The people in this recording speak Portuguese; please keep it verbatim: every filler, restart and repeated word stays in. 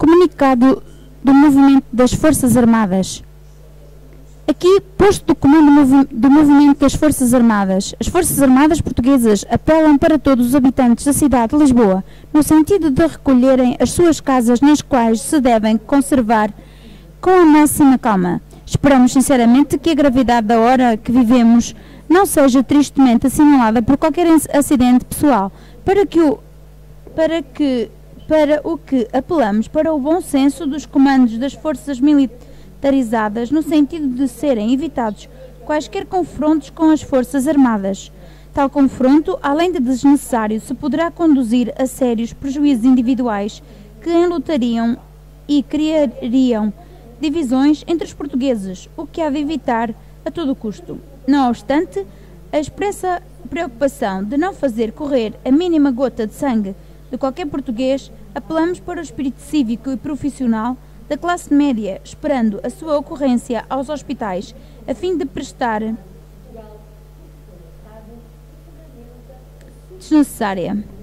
Comunicado do movimento das Forças Armadas. Aqui, posto do comum do, movi do movimento das Forças Armadas. As Forças Armadas portuguesas apelam para todos os habitantes da cidade de Lisboa, no sentido de recolherem as suas casas, nas quais se devem conservar com a máxima calma. Esperamos sinceramente que a gravidade da hora que vivemos não seja tristemente assinalada por qualquer acidente pessoal, para que o, para que, para o que apelamos para o bom senso dos comandos das forças militarizadas, no sentido de serem evitados quaisquer confrontos com as Forças Armadas. Tal confronto, além de desnecessário, se poderá conduzir a sérios prejuízos individuais que enlutariam e criariam divisões entre os portugueses, o que há de evitar a todo custo. Não obstante, a expressa preocupação de não fazer correr a mínima gota de sangue de qualquer português, apelamos para o espírito cívico e profissional da classe média, esperando a sua ocorrência aos hospitais, a fim de prestar desnecessária.